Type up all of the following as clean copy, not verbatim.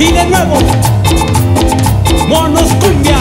Y de nuevo, Monos Cumbia.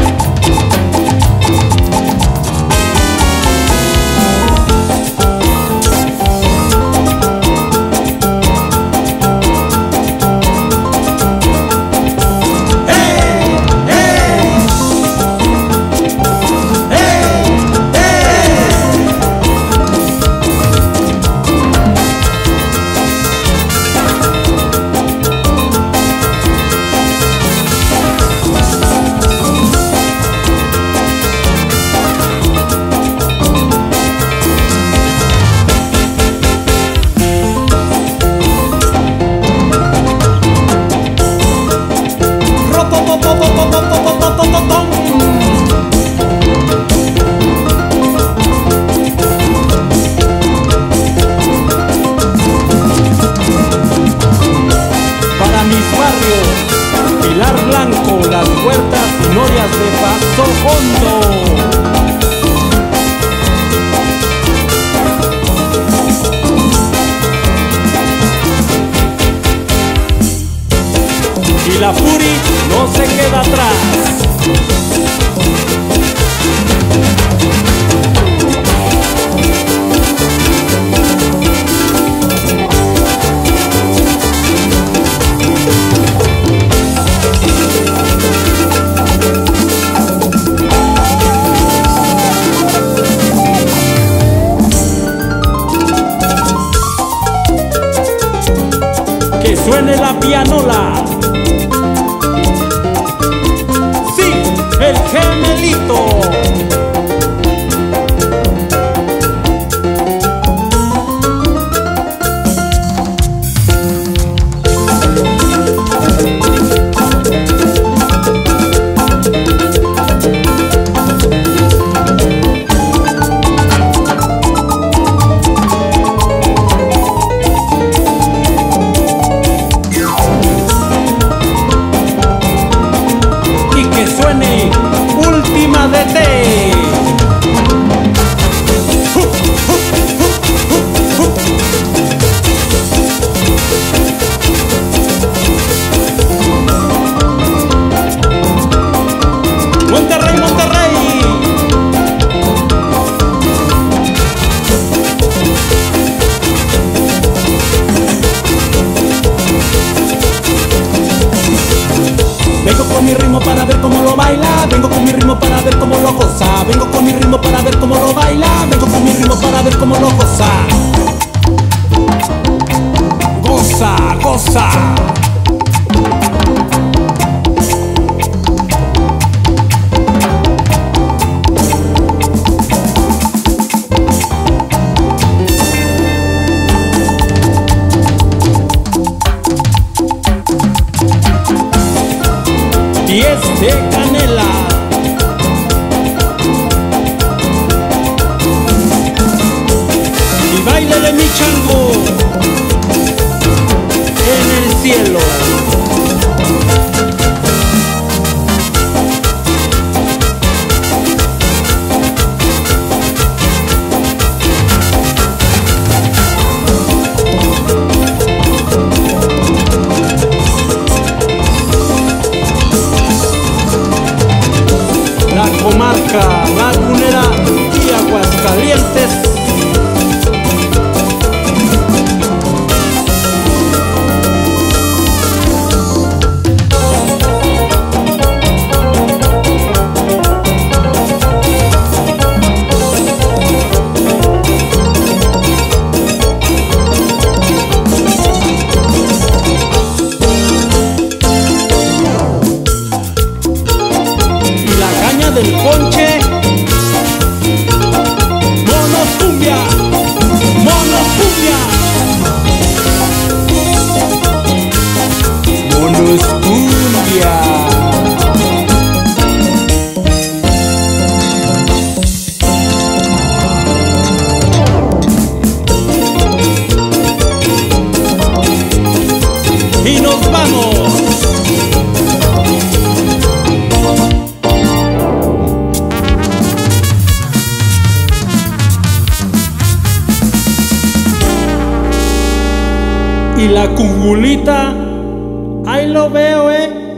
Para mis barrios, Pilar Blanco, Las Huertas y Norias de Paso Hondo. Y la Furi no se queda atrás. Que suene la pianola. Sí, el gemelito. Última de té. Monterrey, Monterrey. Vengo con mi ritmo para ver cómo lo baila. Vengo con mi ritmo para ver cómo lo goza. Vengo con mi ritmo para ver cómo lo baila. Vengo con mi ritmo para ver cómo lo goza. Goza, goza. Y es de canela. Y baile de mi chango en el cielo. Comarca Lagunera y Aguascalientes. Y la caña del ponche. Monos Cumbia, Monos Cumbia, Monos Cumbia. Y nos vamos. Y la cungulita Ahí lo veo,